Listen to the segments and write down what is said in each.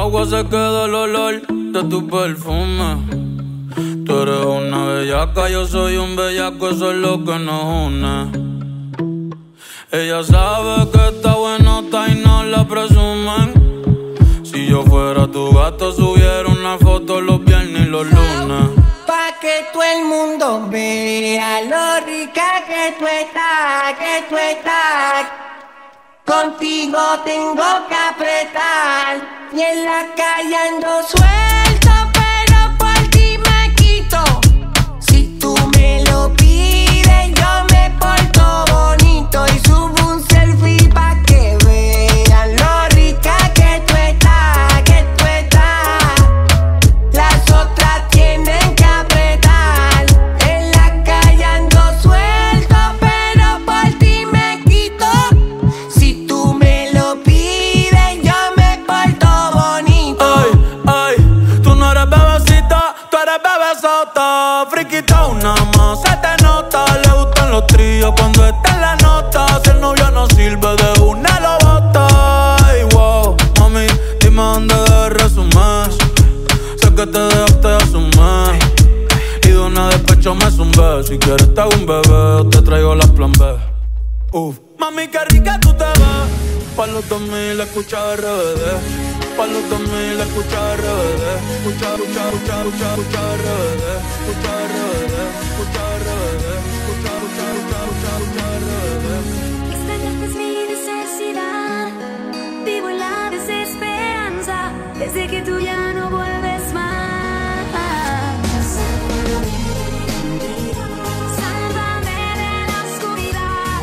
agua se queda el olor de tu perfume. Tú eres una bellaca, yo soy un bellaco, eso es lo que nos une. Ella sabe que está buenota y no la presumen. Si yo fuera tu gato, subiera una foto los viernes y los lunes. Pa' que todo el mundo vea lo rica que tú estás, Contigo tengo que apretar y en la calle ando suelto, pero por ti me quito. Si tú me lo pides, yo me porto bonito y subo un selfie pa' que vean lo rica que tú estás, Las otras tienen que apretar. En la calle ando suelto, pero por ti me quito. Si tú me lo pides, yo me porto bonito. Ay, tú no eres bebecita, tú eres bebesota. Friquita una más, se te nota. Le gustan los tríos cuando está en la nota. Si el novio no sirve, de una lo bota. Ay, wow, mami, dime dónde debes resumir. Sé que te dejaste hace un mes y de una despecho me zumbé. Si quieres te hago un bebé o te traigo las plan B. Mami, qué rica tú te ves. Pa' los 2000 escucha RBD. Pa' los 2000 escucha RBD. Escucha RBD. Escucha RBD. Escucha RBD. Escucha RBD. Extrañarte es mi necesidad. Vivo en la desesperanza desde que tú ya no vuelves más. Sálvame de la oscuridad.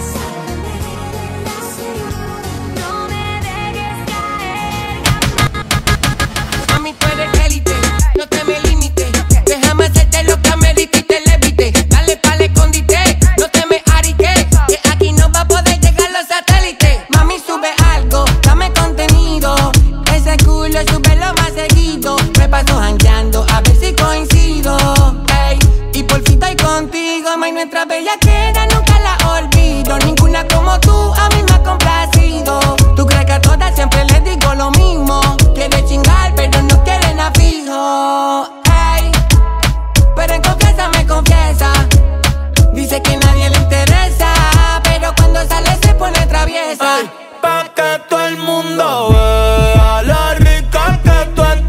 No me dejes caer. Mami, tú eres élite, no te me limites. Déjame hacerte lo que me diste y te levite. Dale pa'l escondite, no te me ariques, que aquí no va a poder llegar los satélites. Mami, sube algo, dame contenido. Ese culo súbelo más seguido. Me paso jangueando a ver si coincido. Ey, y por fin estoy contigo. May, nuestra bellaquera nunca la olvido. Ninguna como tú a mí me ha complacido. Tú crees que a todas siempre les digo lo mismo. Quiere chingar pero no quieren a fijo. Ey, pero en confianza me confiesa. Dice que nadie le interesa, pero cuando sale se pone traviesa. Ay, pa' que todo el mundo vea lo rica que tú estás,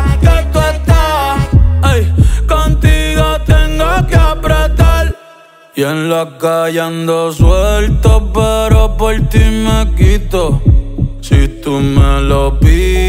Ay, contigo tengo que apretar. Y en la calle ando suelto, pero por ti me quito. Si tú me lo pides,